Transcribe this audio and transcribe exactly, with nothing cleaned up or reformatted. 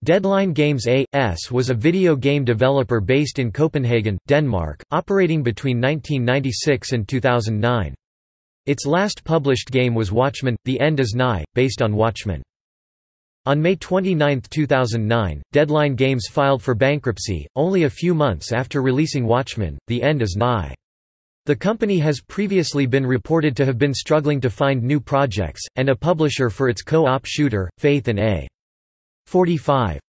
Deadline Games A S was a video game developer based in Copenhagen, Denmark, operating between nineteen ninety-six and two thousand nine. Its last published game was Watchmen – The End Is Nigh, based on Watchmen. On May twenty-ninth two thousand nine, Deadline Games filed for bankruptcy, only a few months after releasing Watchmen – The End Is Nigh. The company has previously been reported to have been struggling to find new projects, and a publisher for its co-op shooter, Faith and A. forty-five.